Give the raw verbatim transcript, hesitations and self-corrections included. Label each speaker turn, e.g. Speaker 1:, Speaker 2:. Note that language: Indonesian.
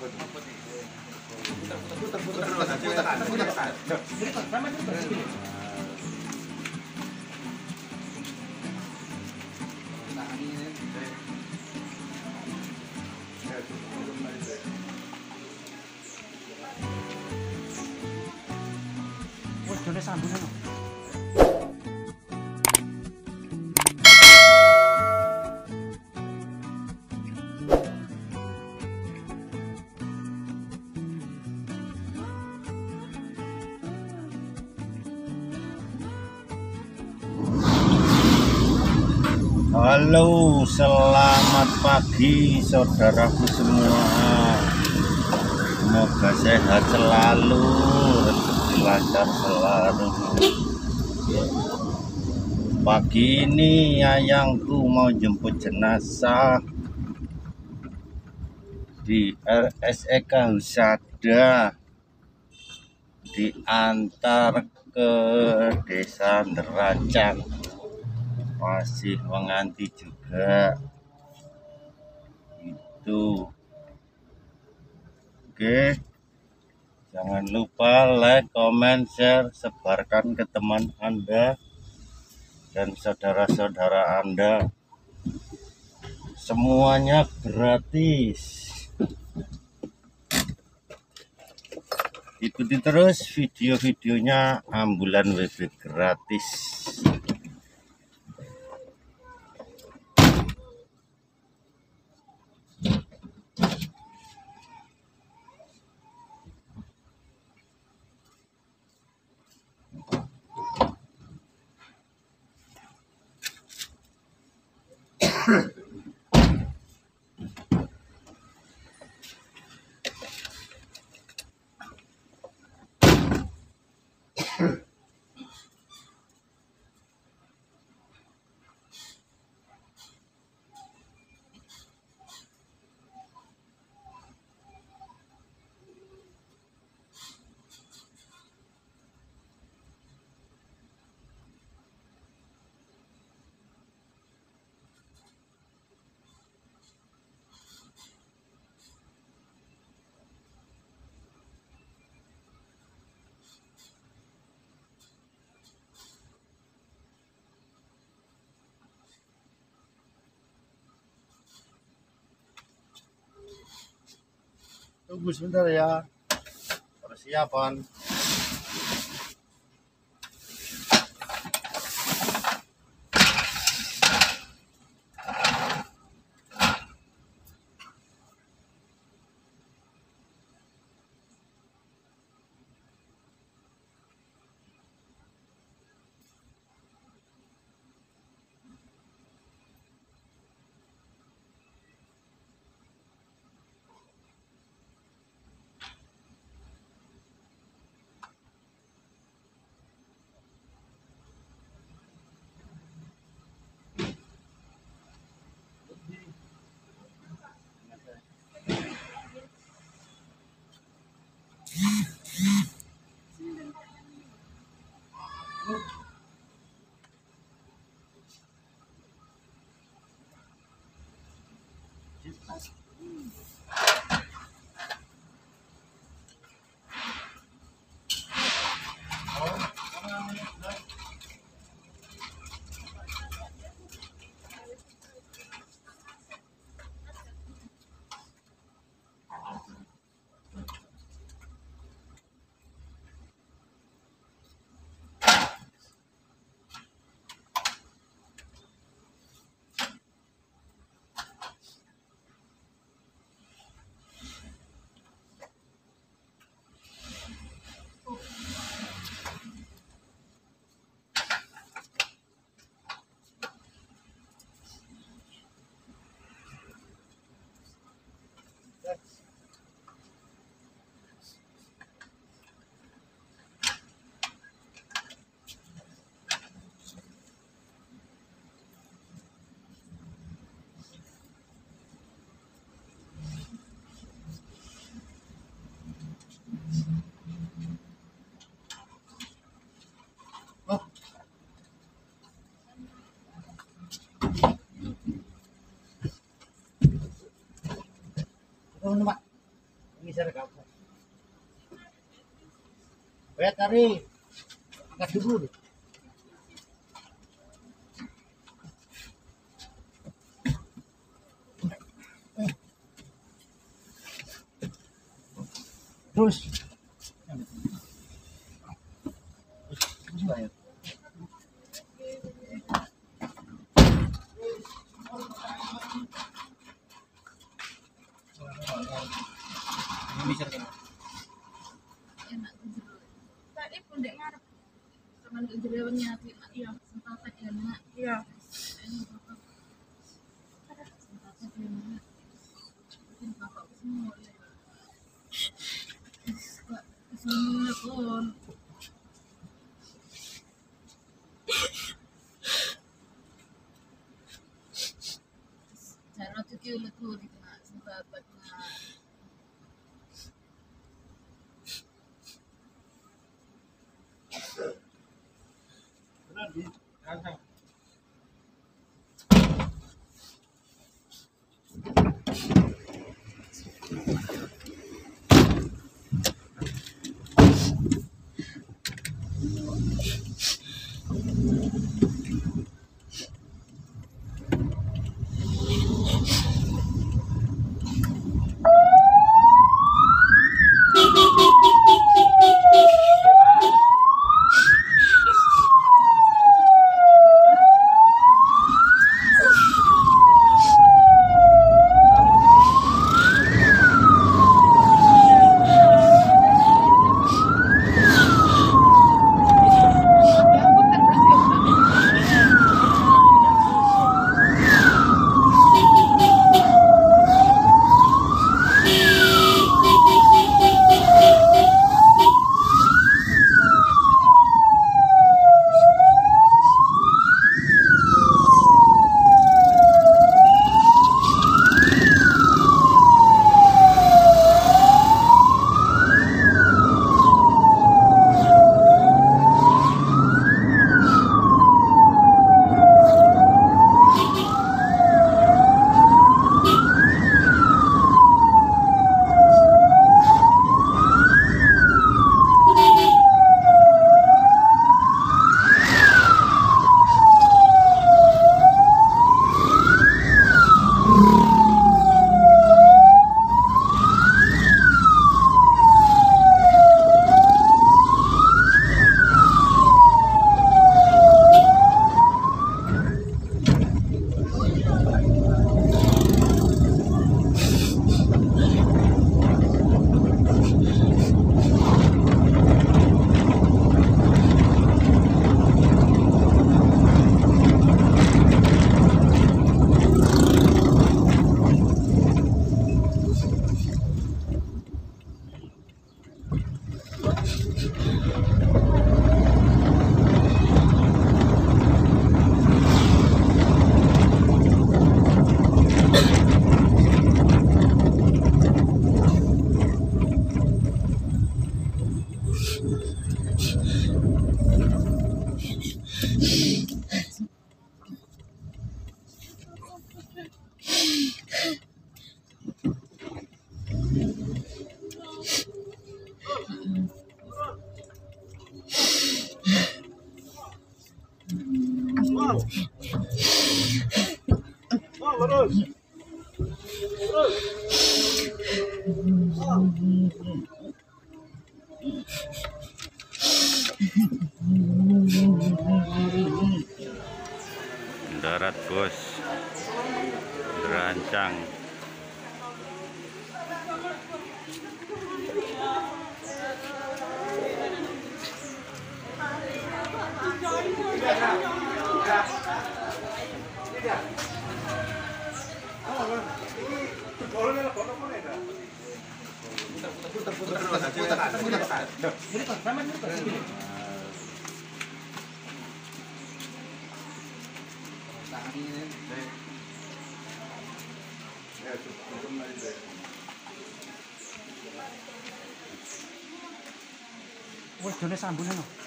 Speaker 1: Halo, selamat pagi saudaraku semua. Semoga sehat selalu, rezeki lancar selalu. Pagi ini ayangku mau jemput jenazah di R S E K Husada, diantar ke Desa Nderajang. Masih menganti juga itu. Oke, jangan lupa like, comment, share, sebarkan ke teman Anda dan saudara-saudara Anda. Semuanya gratis. Ikuti terus video-videonya Ambulan W B gratis. Tunggu sebentar ya, persiapan.
Speaker 2: Bisa kamu. Lihat tadi, angkat dulu. Terus. Terus bayar. Bisa kan?
Speaker 3: Enak jero. Tadi pun dek ngarep. Cuman ke jero nyati iya sempatan ya nak. Iya. Sempatan ya nak. Mungkin bapak semua. Kak, semua pun. Cara tu kira tu di tengah sempatan na.
Speaker 1: Darat bos, berancang.
Speaker 2: Wes dene sambungan.